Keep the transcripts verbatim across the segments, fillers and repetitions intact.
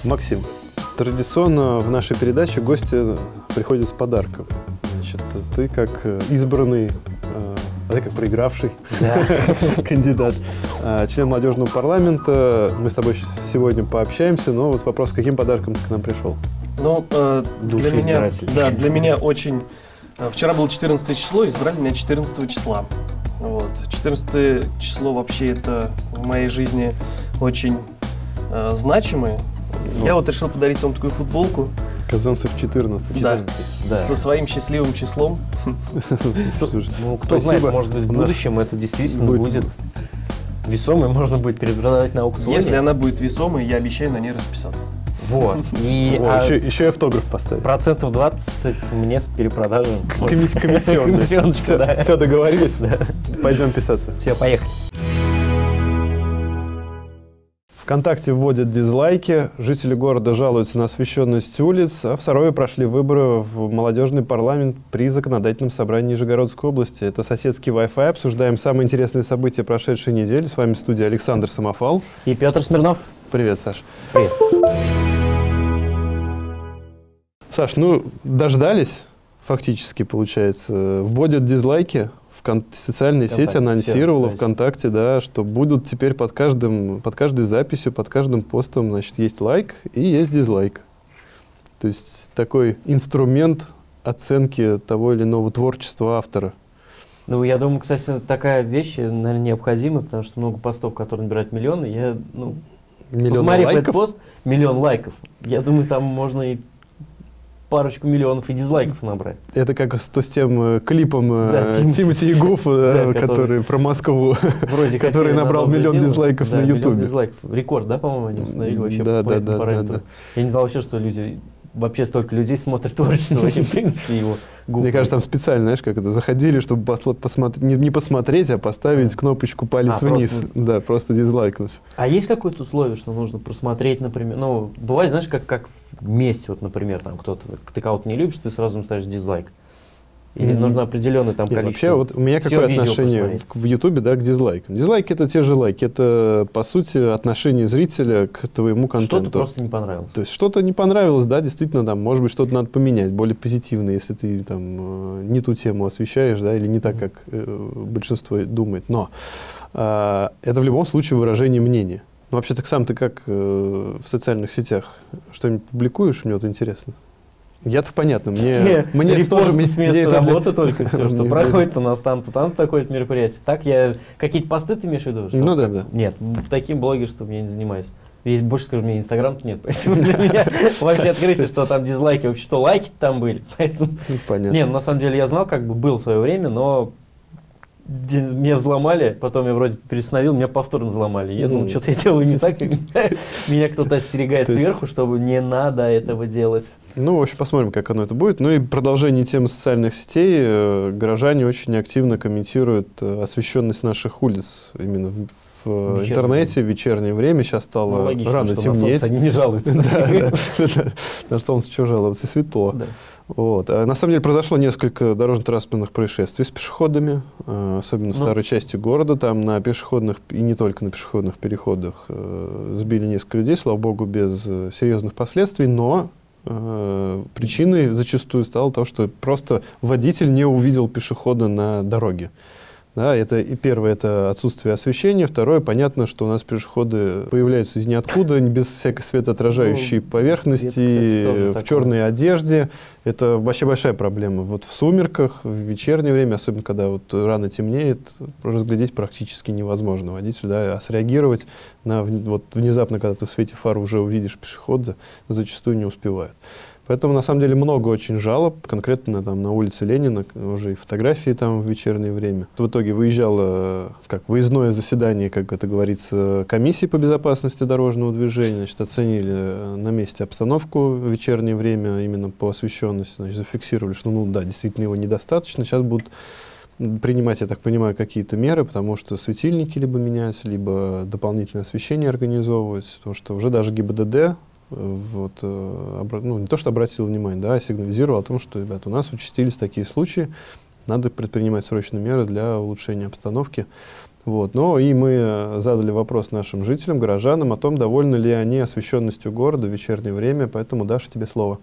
Максим, традиционно в нашей передаче гости приходят с подарком. Значит, ты как избранный, а ты как проигравший да. кандидат, член молодежного парламента, мы с тобой сегодня пообщаемся, но вот вопрос, каким подарком ты к нам пришел? Ну, э, для меня, да, для меня очень... Вчера было четырнадцатое число, избрали меня четырнадцатого числа. Вот. четырнадцатое число вообще это в моей жизни очень э, значимое. Ну, я вот решил подарить вам такую футболку. Казанцев четырнадцать. Да, да. Со своим счастливым числом. Ну, кто знает, может быть, в будущем это действительно будет весомой, можно будет перепродавать на аукционе. Если она будет весомой, я обещаю на ней расписаться. Вот. И, О, а еще, еще и автограф поставить. Процентов двадцать мне с перепродажи. Комиссионный. Все, да. все договорились? Да. Пойдем писаться. Все, поехали. ВКонтакте вводят дизлайки, жители города жалуются на освещенность улиц, а в Сарове прошли выборы в молодежный парламент при законодательном собрании Нижегородской области. Это соседский Wi-Fi. Обсуждаем самые интересные события прошедшей недели. С вами в студии Александр Самофал. И Петр Смирнов. Привет, Саш. Привет. Саш, ну, дождались, фактически, получается. Вводят дизлайки. В социальной сети анонсировала ВКонтакте, да, что будут теперь под, каждым, под каждой записью, под каждым постом, значит, есть лайк и есть дизлайк. То есть такой инструмент оценки того или иного творчества автора. Ну, я думаю, кстати, такая вещь, наверное, необходима, потому что много постов, которые набирают миллионы, я, ну, посмотрев этот пост, миллион лайков, я думаю, там можно и парочку миллионов и дизлайков набрать. Это как с, то, с тем э, клипом да, э, Тимати Ягуфа, да, который, который про Москву, который набрал миллион сделать. дизлайков да, на Ютубе. Рекорд, да, по-моему, они установили вообще да, по да, этому да, параметру. Да, да. Я не знал вообще, что люди, вообще столько людей смотрят творчество, вообще, в принципе, его гуфа. Мне кажется, там специально, знаешь, как это, заходили, чтобы посмотреть, не, не посмотреть, а поставить кнопочку палец а, вниз. Просто... Да, просто дизлайкнуть. А есть какое-то условие, что нужно просмотреть, например, ну, бывает, знаешь, как, как вместе, вот, например, там кто-то, ты кого-то не любишь, ты сразу ставишь дизлайк. Или mm-hmm. нужно определенное там количество. Вообще, вот у меня какое отношение в, в Ютубе, да, к дизлайкам? Дизлайки — это те же лайки. Это, по сути, отношение зрителя к твоему контенту. Что-то просто не понравилось. То есть что-то не понравилось, да, действительно, там, может быть, что-то надо поменять, более позитивное, если ты там не ту тему освещаешь, да, или не так, как э, большинство думает. Но э, это в любом случае выражение мнения. Ну, вообще, так сам ты как э, в социальных сетях что-нибудь публикуешь? Мне вот интересно. Я-то понятно, мне, не, мне это тоже... С места мне это работы для... только все, что проходит у нас там-то, там такое мероприятие. Так я... Какие-то посты ты имеешь в виду? Ну да, да. Нет, таким блогерством я не занимаюсь. Есть, больше скажу, у меня Инстаграм-то нет, поэтому для меня вообще открытие, что там дизлайки, вообще что лайки там были. Понятно. Не, на самом деле я знал, как бы был в свое время, но меня взломали, потом я вроде перестановил, меня повторно взломали. Я думал, что-то я делаю не так, как меня кто-то остерегает сверху, чтобы не надо этого делать. Ну, в общем, посмотрим, как оно это будет. Ну и продолжение темы социальных сетей. Горожане очень активно комментируют освещенность наших улиц именно в, в интернете в вечернее время. Сейчас стало ну, логично, рано темнеть. Они не жалуются. На солнце чего жаловаться, светло. Вот. А на самом деле произошло несколько дорожно-транспортных происшествий с пешеходами, особенно в старой части города. Там на пешеходных, и не только на пешеходных переходах, сбили несколько людей, слава богу, без серьезных последствий, но причиной зачастую стало то, что просто водитель не увидел пешехода на дороге. Да, это и первое — это отсутствие освещения, второе — понятно, что у нас пешеходы появляются из ниоткуда, без всякой светоотражающей ну, поверхности, это, кстати, в черной такое. одежде. Это вообще большая проблема. Вот в сумерках, в вечернее время, особенно когда вот рано темнеет, разглядеть практически невозможно водителю, да, а среагировать на вот внезапно, когда ты в свете фар уже увидишь пешехода, зачастую не успевают. Поэтому, на самом деле, много очень жалоб, конкретно там, на улице Ленина, уже и фотографии там в вечернее время. В итоге выезжало, как выездное заседание, как это говорится, комиссии по безопасности дорожного движения, значит, оценили на месте обстановку в вечернее время, именно по освещенности, значит, зафиксировали, что, ну да, действительно его недостаточно, сейчас будут принимать, я так понимаю, какие-то меры, потому что светильники либо менять, либо дополнительное освещение организовывать, потому что уже даже ГИБДД вот, ну, не то, что обратил внимание, да, а сигнализировал о том, что, ребят, у нас участились такие случаи, надо предпринимать срочные меры для улучшения обстановки. Вот. Но и мы задали вопрос нашим жителям, горожанам о том, довольны ли они освещенностью города в вечернее время. Поэтому, Даша, тебе слово.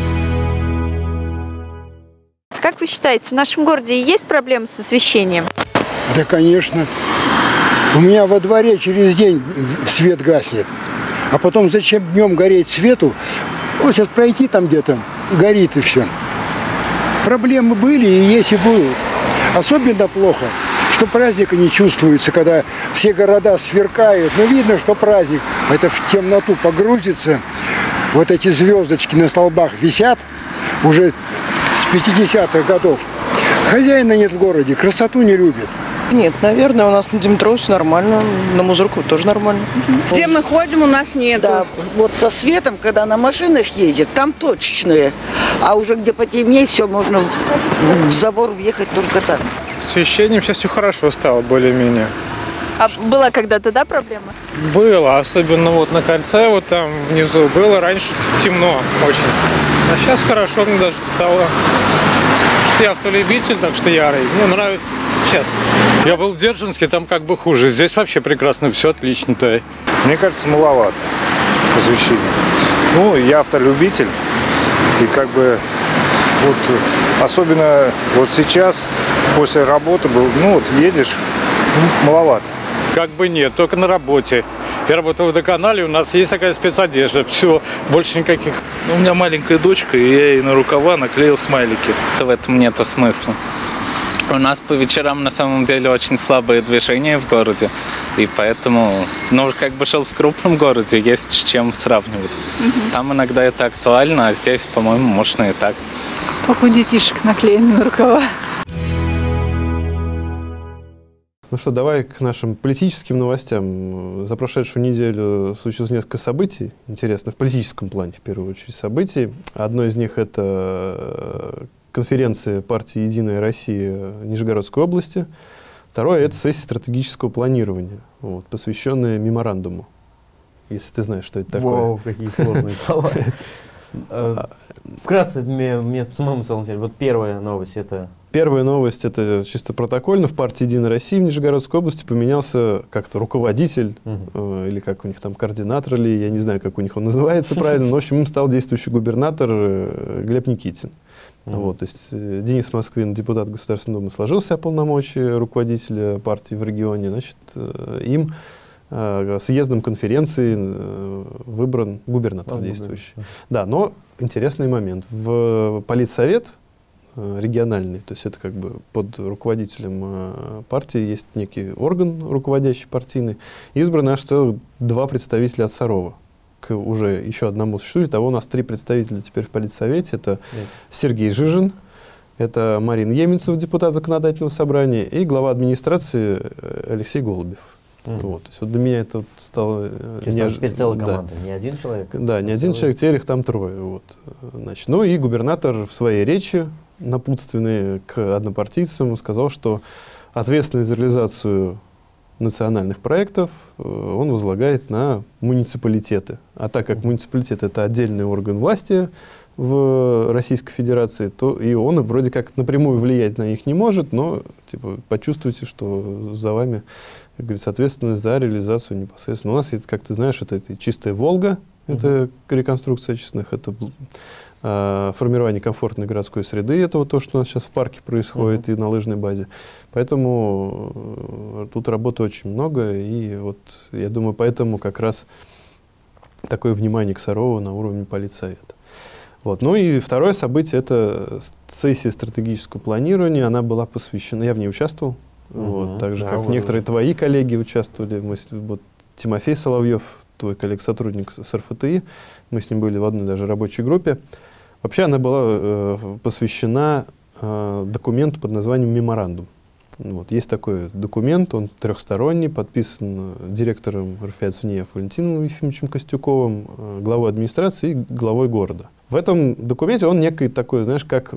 Как вы считаете, в нашем городе есть проблемы с освещением? Да, конечно. У меня во дворе через день свет гаснет. А потом зачем днем гореть свету? Вот сейчас пройти там где-то, горит и все. Проблемы были и есть и будут. Особенно плохо, что праздника не чувствуется, когда все города сверкают. Но видно, что праздник. Это в темноту погрузится. Вот эти звездочки на столбах висят уже с пятидесятых годов. Хозяина нет в городе, красоту не любит. Нет, наверное, у нас на Димитровиче нормально, на Музырку тоже нормально. Где мы ходим, у нас нет. Да, вот со светом, когда на машинах ездят, там точечные. А уже где потемнее, все, можно в забор въехать только там. С освещением сейчас все хорошо стало, более-менее. А была когда-то, да, проблема? Было, особенно вот на кольце, вот там внизу, было раньше темно очень. А сейчас хорошо даже стало. Я автолюбитель, так что ярый. Мне нравится. Сейчас. Я был в Дзержинске, там как бы хуже. Здесь вообще прекрасно, все отлично. -то. Мне кажется, маловато освещения. Ну, я автолюбитель. И как бы вот особенно вот сейчас, после работы, был, ну вот едешь, ну, маловато. Как бы нет, только на работе. Я работаю в водоканале, у нас есть такая спецодежда. Все, больше никаких. Ну, у меня маленькая дочка, и я ей на рукава наклеил смайлики. В этом нету смысла. У нас по вечерам на самом деле очень слабое движение в городе, и поэтому, ну, как бы жил в крупном городе, есть с чем сравнивать. Угу. Там иногда это актуально, а здесь, по-моему, можно и так. Только у детишек наклеены на рукава. Ну что, давай к нашим политическим новостям. За прошедшую неделю случилось несколько событий, интересно, в политическом плане, в первую очередь, событий. Одно из них — это конференция партии «Единая Россия» Нижегородской области. Второе — это сессия стратегического планирования, вот, посвященная меморандуму, если ты знаешь, что это такое. Вау, какие сложные слова. Вкратце, мне, мне самому стало интересно. Вот первая новость — это... Первая новость — это чисто протокольно. В партии «Единая Россия» в Нижегородской области поменялся как-то руководитель, uh-huh. э, или как у них там координатор, или я не знаю, как у них он называется правильно, но в общем им стал действующий губернатор э, Глеб Никитин. Uh-huh. Вот, то есть э, Денис Москвин, депутат Государственной Думы, сложил себе полномочия руководителя партии в регионе, значит, э, им э, съездом конференции э, выбран губернатор uh-huh. действующий. Uh-huh. Да, но интересный момент. В политсовет региональный, то есть это как бы под руководителем э, партии есть некий орган руководящий партийный, избраны аж целых два представителя от Сарова. К уже еще одному существует. Того у нас три представителя теперь в политсовете. Это Нет. Сергей Жижин, это Марина Еменцева, депутат законодательного собрания, и глава администрации Алексей Голубев. Mm-hmm. Вот, то есть вот для меня это вот стало... Неож... Теперь целая команда, да. не один человек? Да, не один человек, теперь их там трое. Вот. Значит, ну и губернатор в своей речи, напутственный к однопартийцам, сказал, что ответственность за реализацию национальных проектов он возлагает на муниципалитеты. А так как муниципалитет — это отдельный орган власти в Российской Федерации, то и он вроде как напрямую влиять на них не может, но типа, почувствуйте, что за вами, как говорится, ответственность за реализацию непосредственно. У нас, это, как ты знаешь, это, это чистая Волга, mm-hmm. это реконструкция очистных, это э, формирование комфортной городской среды, это вот то, что у нас сейчас в парке происходит mm-hmm. и на лыжной базе. Поэтому э, тут работы очень много, и вот я думаю, поэтому как раз такое внимание к Сарову на уровне политсовета. Вот. Ну и второе событие — это сессия стратегического планирования. Она была посвящена, я в ней участвовал, угу, вот, так же, да, как вот некоторые твои коллеги участвовали. Мы, вот, Тимофей Соловьев, твой коллег-сотрудник с эр эф тэ и, мы с ним были в одной даже рабочей группе. Вообще она была э, посвящена э, документу под названием «Меморандум». Вот. Есть такой документ, он трехсторонний, подписан директором РФИАЦ-ВНИЕФ Валентином Ефимовичем Костюковым, главой администрации и главой города. В этом документе он некий такой, знаешь, как,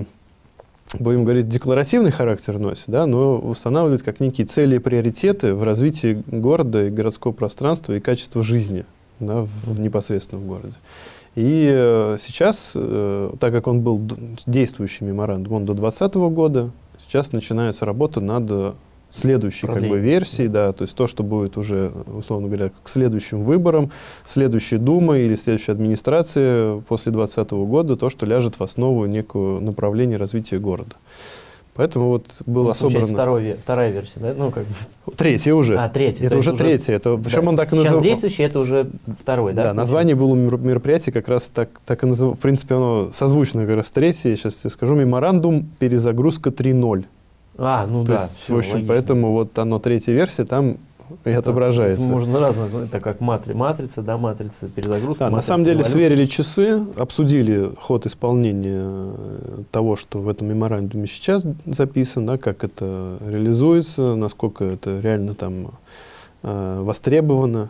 будем говорить, декларативный характер носит, да, но устанавливает как некие цели и приоритеты в развитии города и городского пространства и качества жизни, да, в, в непосредственном городе. И э, сейчас, э, так как он был действующий меморандум, он до двадцатого года, сейчас начинается работа над следующей как бы версии, да, то есть то, что будет уже, условно говоря, к следующим выборам, следующей Думы или следующей администрации после двадцатого года, то, что ляжет в основу некого направления развития города. Поэтому вот было ну, собрано... Второй, вторая версия, да? Ну, как... Третья уже. А, третья. Это уже третья. Это, причем да. он так и называл. называл. Сейчас действующий, это уже второй, да? Да, название было мероприятие как раз так, так и называлось. В принципе, оно созвучно как раз третье. Я сейчас тебе скажу. Меморандум «Перезагрузка три ноль». А, ну То да. есть, все, в общем, логично. Поэтому вот оно, третья версия, там и это отображается. Можно разное, это как матри, матрица, да, матрица, перезагрузка. Да, матрица, на самом деле эволюция. сверили часы, обсудили ход исполнения того, что в этом меморандуме сейчас записано, да, как это реализуется, насколько это реально там э, востребовано.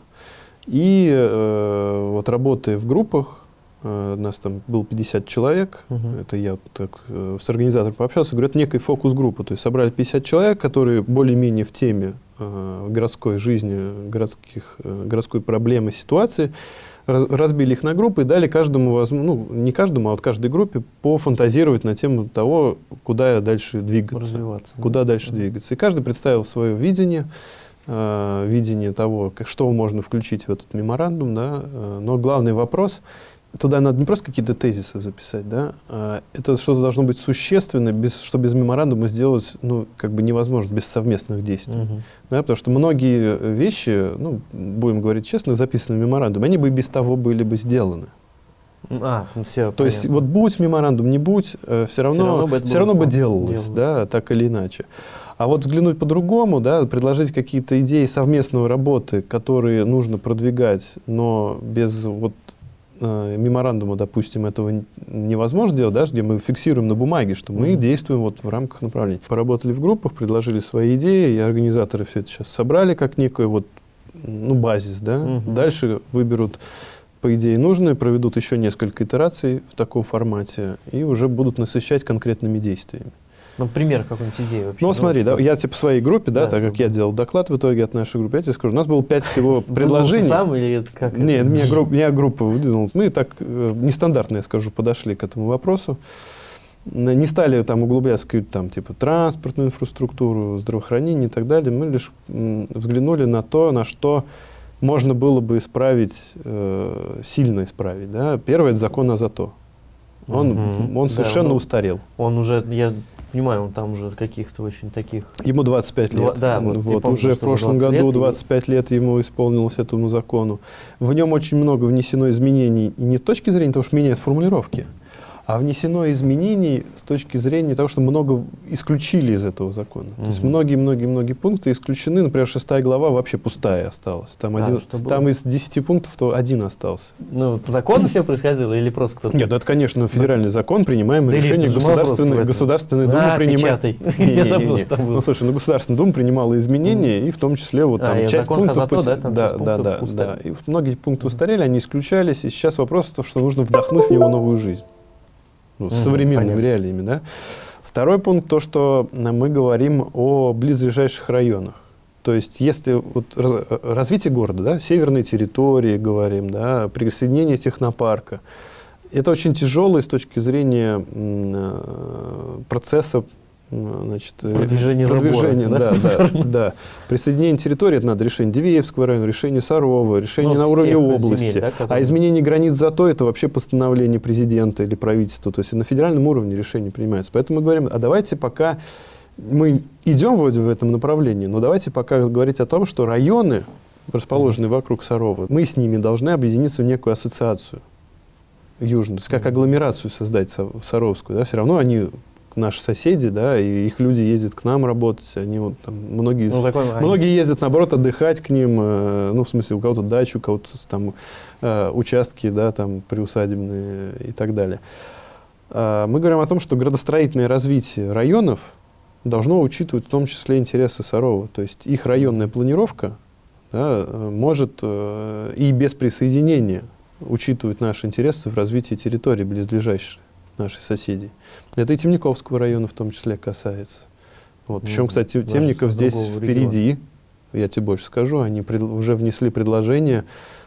И э, вот работая в группах, э, у нас там было пятьдесят человек, uh-huh. это я так, э, с организатором пообщался, говорю, это некая фокус-группа, то есть собрали пятьдесят человек, которые более-менее в теме э, городской жизни, городских, э, городской проблемы, ситуации, раз, разбили их на группы и дали каждому, ну, не каждому, а вот каждой группе пофантазировать на тему того, куда дальше двигаться, куда да. дальше uh-huh. двигаться. И каждый представил свое видение, видение того, как, что можно включить в этот меморандум, да, но главный вопрос, туда надо не просто какие-то тезисы записать, да, а это что-то должно быть существенное, без, что без меморандума сделать, ну, как бы невозможно, без совместных действий. Uh-huh. Да, потому что многие вещи, ну, будем говорить честно, записаны в меморандуме, они бы и без того были бы сделаны. А, ну все, То понятно. есть вот будь меморандум, не будь, э, все равно, все равно бы, все равно бы делалось, делалось, да, так или иначе. А вот взглянуть по-другому, да, предложить какие-то идеи совместной работы, которые нужно продвигать, но без вот, э, меморандума, допустим, этого невозможно делать, да, где мы фиксируем на бумаге, что мы mm-hmm. действуем вот в рамках направления. Поработали в группах, предложили свои идеи, и организаторы все это сейчас собрали как некую вот, ну, базис, да. Mm-hmm. Дальше выберут, по идее, нужные, проведут еще несколько итераций в таком формате и уже будут насыщать конкретными действиями. Например, какую-нибудь идею вообще? Ну, смотри, да, я типа своей группе, да, да, так как я делал доклад в итоге от нашей группы, я тебе скажу, у нас было пять всего предложений. Сам или как? Нет, меня, групп, меня группа выдвинула. Мы так э, нестандартно, я скажу, подошли к этому вопросу. Не стали там углубляться в какую-то там типа транспортную инфраструктуру, здравоохранение и так далее. Мы лишь м, взглянули на то, на что можно было бы исправить, э, сильно исправить. Да? Первое – это закон Азато. Он, угу. он совершенно да, он, устарел. Он уже, я понимаю, он там уже каких-то очень таких... Ему двадцать пять лет. Да, вот, вот, помню, уже в прошлом году двадцать пять лет ему исполнилось этому закону. В нем очень много внесено изменений, и не с точки зрения того, что меняют формулировки, а внесено изменений с точки зрения того, что много исключили из этого закона. Mm-hmm. То есть многие-многие-многие пункты исключены. Например, шестая глава вообще пустая осталась. Там, а, один, там из десяти пунктов то один остался. Ну, по закону все происходило или просто кто-то? Нет, ну, это, конечно, федеральный закон, принимаемый да решение Государственной, Государственной Думы. А, принимает... Я забыл, что там было. Ну, слушай, ну, Государственная Дума принимала изменения, mm-hmm. и в том числе вот там а, часть пунктов... Азато, пот... да, да, да, да, да. И многие пункты устарели, они исключались, и сейчас вопрос, то, что нужно вдохнуть в него новую жизнь. Ну, с mm-hmm, современными понятно. Реалиями, да. Второй пункт, то, что мы говорим о близлежащих районах. То есть, если вот раз, развитие города, да, северной территории, говорим, да, присоединение технопарка, это очень тяжелый с точки зрения м, процесса, значит, продвижение, продвижение забора, да, да, да. Присоединение территории, это надо решение Дивеевского района, решение Сарова, решение ну, на уровне области. Земель, да, а изменение границ зато это вообще постановление президента или правительства. То есть на федеральном уровне решения принимаются. Поэтому мы говорим, а давайте пока мы идем вроде в этом направлении, но давайте пока говорить о том, что районы, расположенные mm-hmm. вокруг Сарова, мы с ними должны объединиться в некую ассоциацию южную, как агломерацию создать Саровскую. Да? Все равно они наши соседи, да, и их люди ездят к нам работать, они вот там, многие, ну, такой, многие они... ездят, наоборот, отдыхать к ним, э, ну, в смысле, у кого-то дачу, у кого-то там э, участки, да, там, приусадебные и так далее. Э, мы говорим о том, что градостроительное развитие районов должно учитывать в том числе интересы Сарова, то есть их районная планировка, да, может э, и без присоединения учитывать наши интересы в развитии территории близлежащей наших соседей. Это и Темниковского района в том числе касается. Вот. Причем, ну, кстати, Темников здесь впереди, я тебе больше скажу, они пред, уже внесли предложение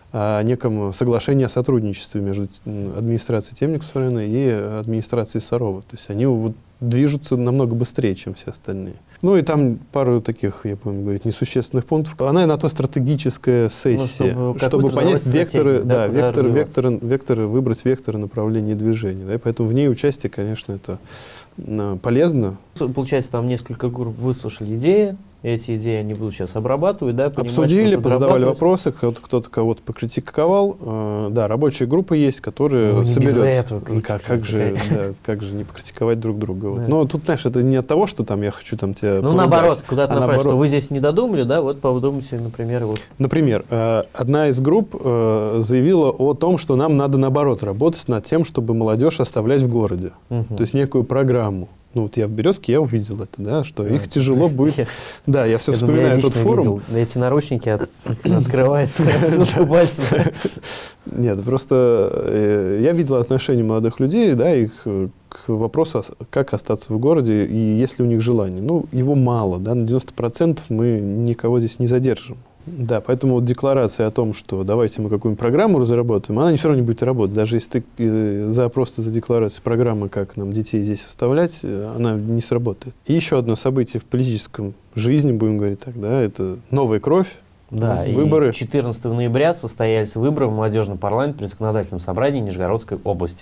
о неком соглашении о сотрудничестве между администрацией Темникова района и администрацией Сарова. То есть они вот движутся намного быстрее, чем все остальные. Ну и там пару таких, я помню, говорить, несущественных пунктов. Она на то стратегическая сессия, ну, чтобы, чтобы понять векторы, да, векторы, векторы, векторы, выбрать векторы направления движения. Да, и поэтому в ней участие, конечно, это полезно. Получается, там несколько групп выслушали идеи, эти идеи они будут сейчас обрабатывать, да, понимать, обсудили, позадавали вопросы, кто-то, кто-то кого-то покритиковал. Э, да, рабочая группа есть, которая ну, соберет. Как, как, же, да, как же не покритиковать друг друга. Вот. Да. Но тут, знаешь, это не от того, что там я хочу там тебя Ну, поругать, наоборот, куда-то а направить, что вы здесь не додумали, да, вот подумайте, например, вот. Например, э, одна из групп э, заявила о том, что нам надо, наоборот, работать над тем, чтобы молодежь оставлять в городе. Угу. То есть некую программу. Ну, вот я в Березке, я увидел это, да, что да. их тяжело будет. Да, я все я вспоминаю этот форум. Видел. Эти наручники от, открываются, пальцем. Нет, просто я видел отношение молодых людей, да, их к вопросу, как остаться в городе и есть ли у них желание. Ну, его мало, да, на девяносто процентов мы никого здесь не задержим. Да, поэтому вот декларация о том, что давайте мы какую-нибудь программу разработаем, она все равно не будет работать. Даже если ты э, за, просто за декларацией программы, как нам детей здесь оставлять, э, она не сработает. И еще одно событие в политическом жизни, будем говорить так, да, это новая кровь. Да, выборы. И четырнадцатого ноября состоялись выборы в молодежный парламент при законодательном собрании Нижегородской области.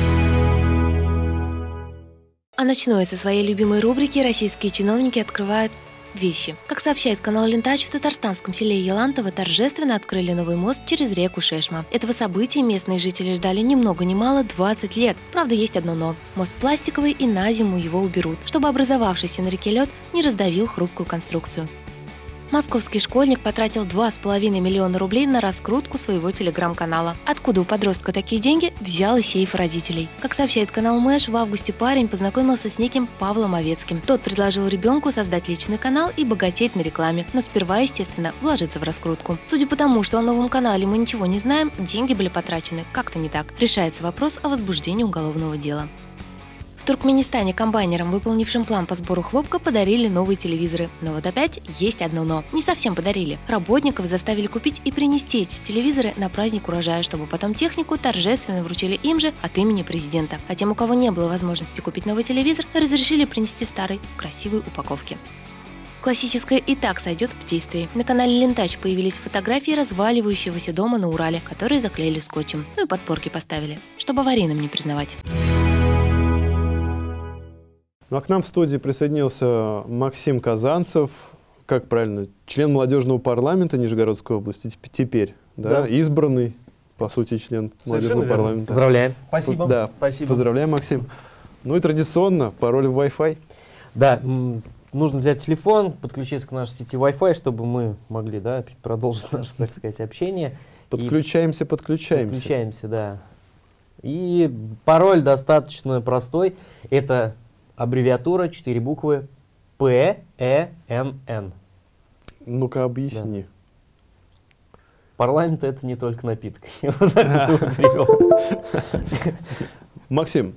А ночное со своей любимой рубрики российские чиновники открывают вещи. Как сообщает канал Лентач, в татарстанском селе Елантово торжественно открыли новый мост через реку Шешма. Этого события местные жители ждали ни много ни мало двадцать лет. Правда, есть одно но. Мост пластиковый, и на зиму его уберут, чтобы образовавшийся на реке лед не раздавил хрупкую конструкцию. Московский школьник потратил два с половиной миллиона рублей на раскрутку своего телеграм-канала. Откуда у подростка такие деньги, взял из сейфа родителей. Как сообщает канал Мэш, в августе парень познакомился с неким Павлом Овецким. Тот предложил ребенку создать личный канал и богатеть на рекламе, но сперва, естественно, вложиться в раскрутку. Судя по тому, что о новом канале мы ничего не знаем, деньги были потрачены как-то не так. Решается вопрос о возбуждении уголовного дела. В Туркменистане комбайнерам, выполнившим план по сбору хлопка, подарили новые телевизоры. Но вот опять есть одно но. Не совсем подарили. Работников заставили купить и принести эти телевизоры на праздник урожая, чтобы потом технику торжественно вручили им же от имени президента. А тем, у кого не было возможности купить новый телевизор, разрешили принести старый в красивой упаковке. Классическое и так сойдет в действии. На канале Лентач появились фотографии разваливающегося дома на Урале, которые заклеили скотчем. Ну и подпорки поставили, чтобы аварийным не признавать. Ну а к нам в студии присоединился Максим Казанцев, как правильно, член молодежного парламента Нижегородской области, теперь, да, да. избранный, по сути, член молодежного верно. парламента. Поздравляем. Спасибо. Да, Спасибо. Поздравляем, Максим. Ну и традиционно, пароль в Wi-Fi. Да, нужно взять телефон, подключиться к нашей сети Wi-Fi, чтобы мы могли, да, продолжить наше, так сказать, общение. Подключаемся, и подключаемся. Подключаемся, да. И пароль достаточно простой. Это аббревиатура, четыре буквы П Э Н Н. Ну-ка, объясни. Да. Парламент — это не только напиток. Максим,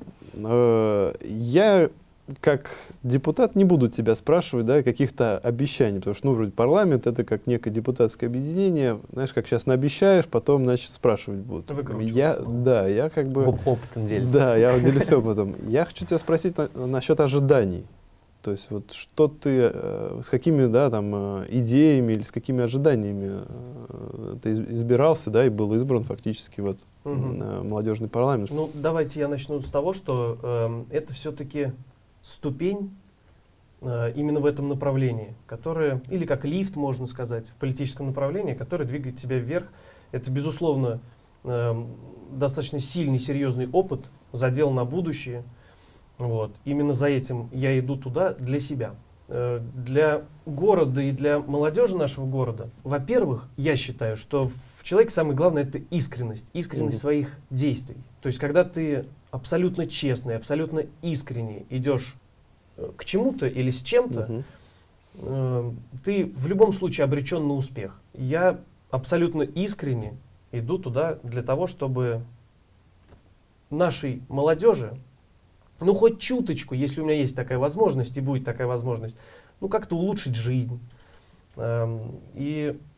я как депутат не буду тебя спрашивать, да, каких-то обещаний, потому что, ну, вроде парламент — это как некое депутатское объединение, знаешь, как сейчас наобещаешь, потом, значит, спрашивать будут. Я, да, я как бы... Опытом делюсь. Да, я делюсь опытом. Я хочу тебя спросить на, насчет ожиданий. То есть вот что ты, э, с какими, да, там, э, идеями или с какими ожиданиями э, ты избирался, да, и был избран фактически вот угу. э, молодежный парламент? Ну, давайте я начну с того, что э, это все-таки ступень э, именно в этом направлении, которая, или как лифт, можно сказать, в политическом направлении, который двигает тебя вверх. Это, безусловно, э, достаточно сильный, серьезный опыт, задел на будущее. Вот. Именно за этим я иду туда для себя. Э, для города и для молодежи нашего города, во-первых, я считаю, что в человеке самое главное — это искренность, искренность mm-hmm. своих действий. То есть, когда ты абсолютно честный, абсолютно искренне идешь к чему-то или с чем-то, uh-huh. э, ты в любом случае обречен на успех. Я абсолютно искренне иду туда для того, чтобы нашей молодежи, ну хоть чуточку, если у меня есть такая возможность и будет такая возможность, ну как-то улучшить жизнь. Э, и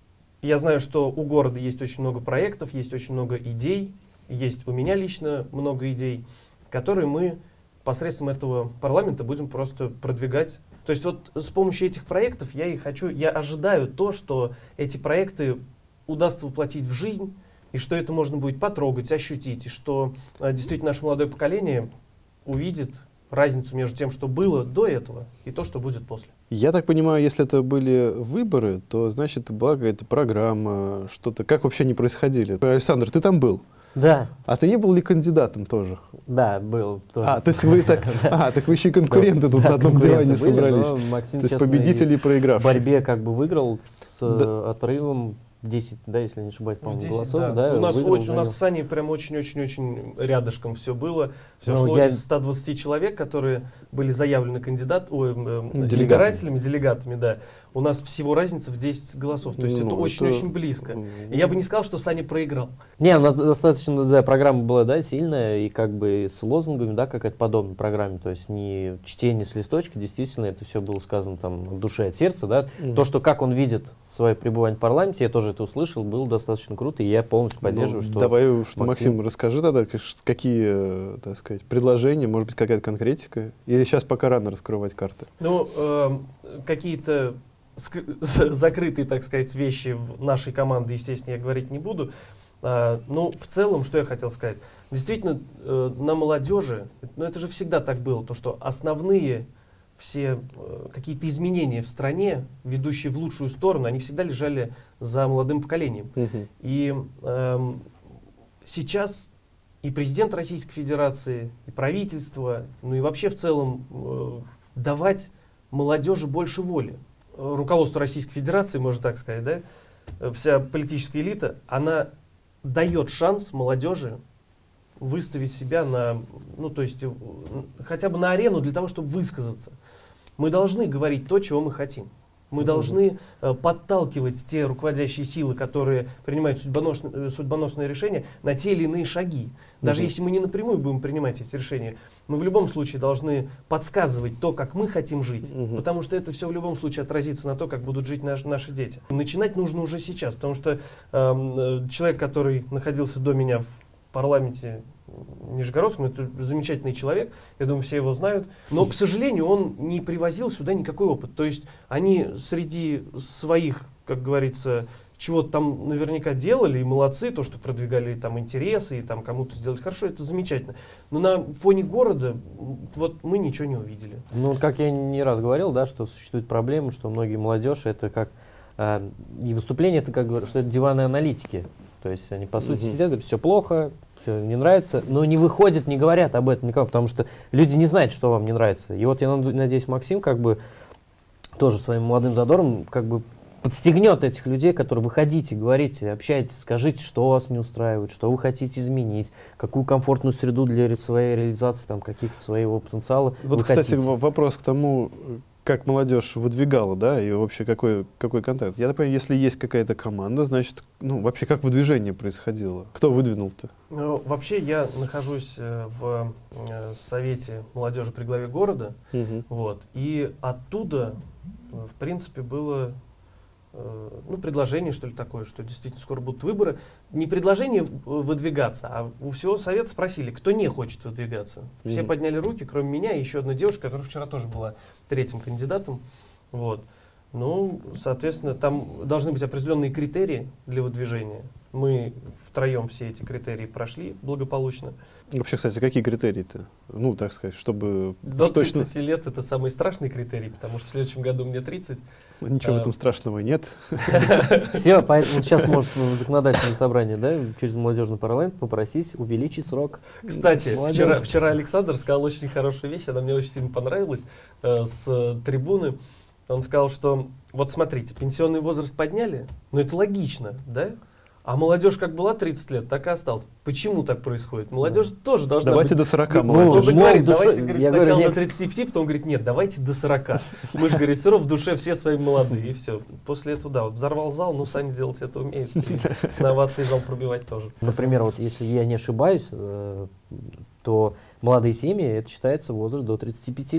я знаю, что у города есть очень много проектов, есть очень много идей, есть у меня лично много идей, которые мы посредством этого парламента будем просто продвигать. То есть вот с помощью этих проектов я и хочу, я ожидаю то, что эти проекты удастся воплотить в жизнь, и что это можно будет потрогать, ощутить, и что э, действительно наше молодое поколение увидит разницу между тем, что было до этого, и то, что будет после. Я так понимаю, если это были выборы, то значит была какая-то программа, что-то. Как вообще они происходили? Александр, ты там был? Да. А ты не был ли кандидатом тоже? Да, был. Тоже. А, то есть вы так, а, так вы еще и конкуренты тут на одном диване собрались. То есть победители и проигравшие. В борьбе как бы выиграл с отрывом десять, да, если не ошибаюсь, по-моему, голосов. Да. Да, у, нас выиграл, очень, у нас с Саней прям очень-очень-очень рядышком все было. Все ну, шло я... из ста двадцати человек, которые были заявлены кандидат, ой, э, избирателями, делегатами, да. У нас всего разница в десять голосов. То есть ну, это очень-очень это... близко. И я бы не сказал, что Саня проиграл. Не, у нас достаточно, да, программа была, да, сильная, и как бы с лозунгами, да, какая-то подобная программе. То есть не чтение с листочка, действительно, это все было сказано там от души, от сердца, да. Mm. То, что как он видит свое пребывание в парламенте, я тоже это услышал, было достаточно круто, и я полностью поддерживаю, ну, что... Давай, что, Максим, Максим, расскажи тогда, какие, так сказать, предложения, может быть, какая-то конкретика, или сейчас пока рано раскрывать карты? Ну, э, какие-то закрытые, так сказать, вещи в нашей команде, естественно, я говорить не буду. А, ну, в целом, что я хотел сказать. Действительно, э, на молодежи, ну, это же всегда так было, то, что основные все э, какие-то изменения в стране, ведущие в лучшую сторону, они всегда лежали за молодым поколением. Uh-huh. И э, сейчас и президент Российской Федерации, и правительство, ну и вообще в целом э, давать молодежи больше воли. Руководство Российской Федерации, можно так сказать, да, вся политическая элита, она дает шанс молодежи выставить себя на, ну, то есть, хотя бы на арену для того, чтобы высказаться. Мы должны говорить то, чего мы хотим. Мы должны э, подталкивать те руководящие силы, которые принимают судьбоносные, судьбоносные решения, на те или иные шаги. Даже uh-huh. если мы не напрямую будем принимать эти решения, мы в любом случае должны подсказывать то, как мы хотим жить, uh-huh. потому что это все в любом случае отразится на то, как будут жить наш, наши дети. Начинать нужно уже сейчас, потому что э, человек, который находился до меня в парламенте Нижегородском, это замечательный человек, я думаю, все его знают, но, к сожалению, он не привозил сюда никакой опыт. То есть они среди своих, как говорится, чего-то там наверняка делали, и молодцы, то, что продвигали там интересы, и там кому-то сделать хорошо, это замечательно. Но на фоне города вот мы ничего не увидели. Ну, как я не раз говорил, да, что существует проблема, что многие молодежь, это как, э, и выступление, это как, что это диваны аналитики. То есть они, по сути, сидят, говорят, все плохо, все не нравится, но не выходят, не говорят об этом никому, потому что люди не знают, что вам не нравится. И вот я надеюсь, Максим как бы тоже своим молодым задором как бы подстегнет этих людей, которые выходите, говорите, общайтесь, скажите, что вас не устраивает, что вы хотите изменить, какую комфортную среду для своей реализации, там, каких-то своего потенциала. Вот, кстати, хотите. Вопрос к тому, как молодежь выдвигала, да, и вообще какой, какой контакт. Я так понимаю, если есть какая-то команда, значит, ну, вообще как выдвижение происходило? Кто выдвинул-то? Ну, вообще я нахожусь э, в э, совете молодежи при главе города, угу. вот, и оттуда, э, в принципе, было э, ну, предложение, что ли, такое, что действительно скоро будут выборы. Не предложение выдвигаться, а у всего совета спросили, кто не хочет выдвигаться. Все mm-hmm. подняли руки, кроме меня и еще одна девушка, которая вчера тоже была третьим кандидатом. Вот. Ну, соответственно, там должны быть определенные критерии для выдвижения. Мы втроем все эти критерии прошли благополучно. Вообще, кстати, какие критерии-то? Ну, так сказать, чтобы... До тридцати точно... лет это самый страшный критерий, потому что в следующем году мне тридцать. Ничего а... в этом страшного нет. Все, сейчас может законодательное собрание, да, через молодежный парламент попросить увеличить срок. Кстати, вчера, вчера Александр сказал очень хорошую вещь, она мне очень сильно понравилась, э, с трибуны. Он сказал, что вот смотрите, пенсионный возраст подняли, но это логично, да? А молодежь как была тридцать лет, так и осталась. Почему так происходит? Молодежь да. тоже должна Давайте быть... до сорока ну, молодежь. Он говорит, давайте говорит, сначала говорю, до тридцати пяти, потом говорит, нет, давайте до сорока. Мы же, говорит, все равно в душе все свои молодые, и все. После этого, да, вот взорвал зал, ну, сами делать это умеют. На овации зал пробивать тоже. Например, вот если я не ошибаюсь, то молодые семьи, это считается возраст до тридцати пяти лет.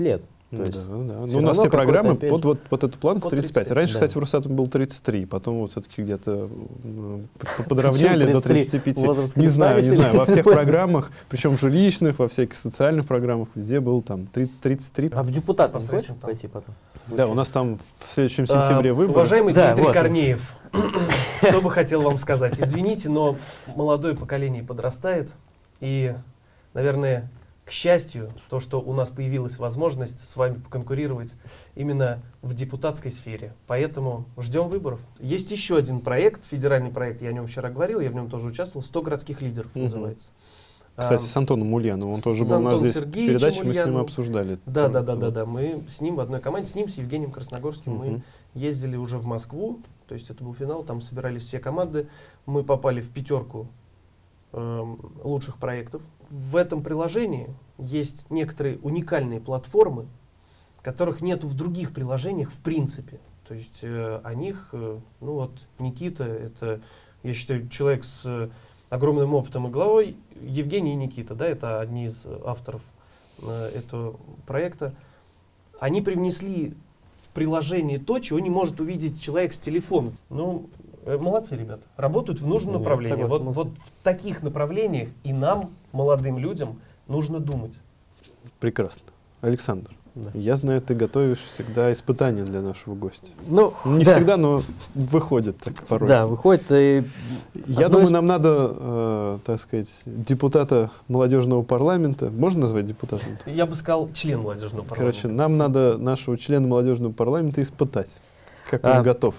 Да, да. Ну, у нас все программы под вот, вот эту планку тридцать пять. Раньше, да. кстати, в Росатоме был тридцать три, потом вот все-таки где-то подровняли до тридцати пяти. Не знаю, не знаю. Во всех программах, причем жилищных, во всяких социальных программах, везде был там тридцать три. А в депутат не хочешь пойти потом? Да, у нас там в следующем сентябре выборы. Уважаемый Дмитрий Корнеев, что бы хотел вам сказать? Извините, но молодое поколение подрастает, и, наверное, к счастью, то, что у нас появилась возможность с вами поконкурировать именно в депутатской сфере. Поэтому ждем выборов. Есть еще один проект, федеральный проект, я о нем вчера говорил, я в нем тоже участвовал, сто городских лидеров угу. называется. Кстати, с Антоном Ульяновым, он тоже был у нас здесь в передаче, мы с ним обсуждали. Да, да, да, да, да, мы с ним в одной команде, с ним, с Евгением Красногорским, угу. мы ездили уже в Москву, то есть это был финал, там собирались все команды, мы попали в пятерку э, лучших проектов. В этом приложении есть некоторые уникальные платформы, которых нет в других приложениях в принципе. То есть э, о них, э, ну вот Никита, это, я считаю, человек с э, огромным опытом и головой, Евгений и Никита, да, это одни из авторов э, этого проекта. Они привнесли в приложение то, чего не может увидеть человек с телефона. Ну, э, молодцы, ребята, работают в нужном Нет, направлении. Вот, вот в таких направлениях и нам, молодым людям, нужно думать. Прекрасно. Александр, да. я знаю, ты готовишь всегда испытания для нашего гостя. Ну, Не да. всегда, но выходит так порой. Да, выходит. И я думаю, из... нам надо, э, так сказать, депутата молодежного парламента, можно назвать депутатом? Я бы сказал, член молодежного парламента. Короче, нам надо нашего члена молодежного парламента испытать, как он а, готов.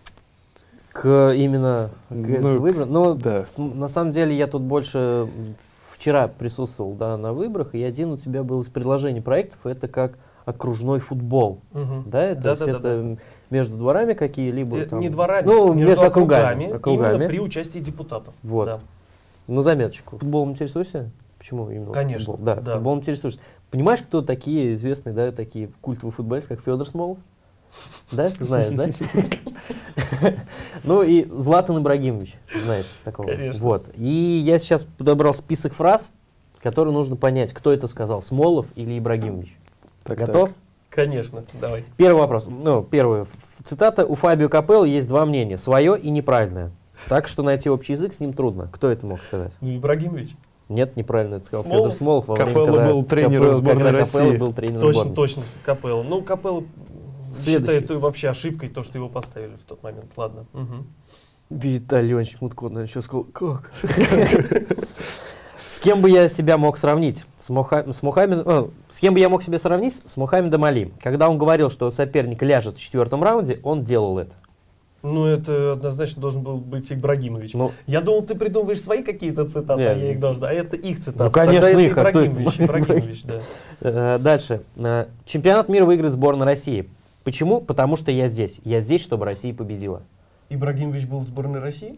К именно к ну, выборам. Но да. с, на самом деле я тут больше... Вчера присутствовал да, на выборах, и один у тебя был из предложений проектов, это как окружной футбол. Угу. Да, это, да, да, это да, да. между дворами какие-либо. Там, не дворами, ну, между, между округами, округами, округами. Именно при участии депутатов. Вот. Да. На заметочку. Футболом интересуешься? Почему именно? Конечно. Футбол? Да, да. Футболом интересуешься. Понимаешь, кто такие известные, да, такие культовые футболисты, как Федор Смолов? Да, знаешь, да? Ну и Златан Ибрагимович, знаешь такого. Конечно. Вот. И я сейчас подобрал список фраз, которые нужно понять, кто это сказал, Смолов или Ибрагимович. Так, Готов? Так. Конечно, давай. Первый вопрос. Ну, первая цитата. У Фабио Капелло есть два мнения, свое и неправильное. Так что найти общий язык с ним трудно. Кто это мог сказать? Ну, Ибрагимович. Нет, неправильно это сказал Смолов? Федор Смолов. Капелло был тренером сборной России. Был тренером точно, сборной. точно, Капелло. Ну, Капелло считает это вообще ошибкой, то, что его поставили в тот момент. Ладно. Угу. Виталий Леонидович Мутко, наверное, еще сказал, как? С кем бы я себя мог сравнить? С, Моха... с, Мухаммед... э, с кем бы я мог себя сравнить? С Мухаммедом Али. Когда он говорил, что соперник ляжет в четвертом раунде, он делал это. Ну, это однозначно должен был быть Ибрагимович. Ну, я думал, ты придумываешь свои какие-то цитаты, нет, а я их должен... А это их цитаты. Ну, конечно, Тогда их. Это Ибрагимович, а Ибрагимович, да. Э, дальше. Э, чемпионат мира выиграет сборная России. Почему? Потому что я здесь. Я здесь, чтобы Россия победила. Ибрагимович был в сборной России?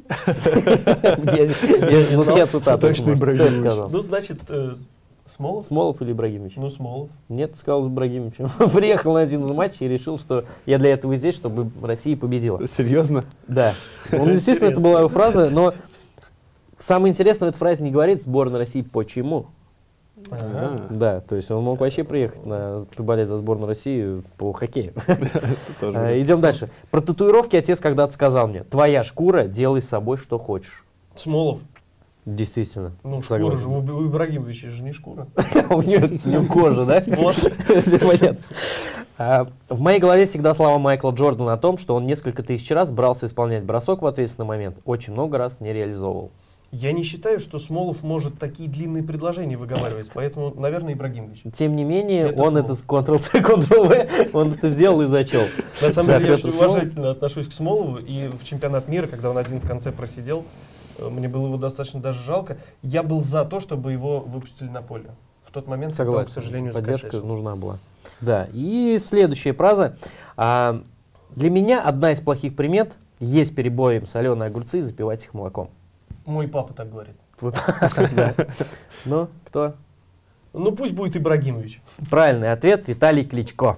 Ну, чья цитата? Точно Ибрагимович. Ну, значит, Смолов? Смолов или Ибрагимович? Ну, Смолов. Нет, сказал Ибрагимович. Приехал на один из матчей и решил, что я для этого здесь, чтобы Россия победила. Серьезно? Да. Он, естественно, это была его фраза, но самое интересное, в этой фразе не говорит сборная России почему. Ага. Да, то есть он мог вообще приехать на поболеть за сборную России по хоккею. Идем дальше. Про татуировки отец когда-то сказал мне: твоя шкура, делай с собой что хочешь. Смолов. Действительно. Ну, шкура же, у Ибрагимовича же не шкура. У него кожа, да? Все понятно. В моей голове всегда слова Майкла Джордана о том, что он несколько тысяч раз брался исполнять бросок в ответственный момент, очень много раз не реализовывал. Я не считаю, что Смолов может такие длинные предложения выговаривать, поэтому, наверное, Ибрагимович. Тем не менее, это он Смолов. Это контрол-С, контрол-В, он это сделал и зачел. На самом деле, я очень уважительно отношусь к Смолову, и в чемпионат мира, когда он один в конце просидел, мне было его достаточно даже жалко. Я был за то, чтобы его выпустили на поле. В тот момент, когда он, к сожалению, поддержка закосячил. Нужна была. Да, и следующая фраза. А, для меня одна из плохих примет — есть перебоем соленые огурцы и запивать их молоком. Мой папа так говорит. Ну, кто? Ну пусть будет Ибрагимович. Правильный ответ — Виталий Кличко.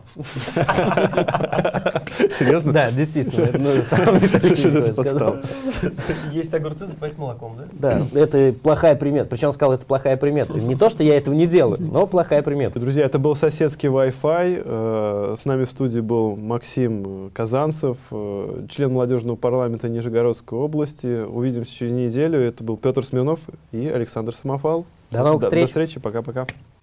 Серьезно? Да, действительно. Есть огурцы запивать молоком, да? Да, это плохая примета. Причем он сказал, это плохая примета. Не то, что я этого не делаю, но плохая примета. Друзья, это был соседский Wi-Fi. С нами в студии был Максим Казанцев, член молодежного парламента Нижегородской области. Увидимся через неделю. Это был Петр Смирнов и Александр Самофал. До новых встреч. До встречи. Пока-пока.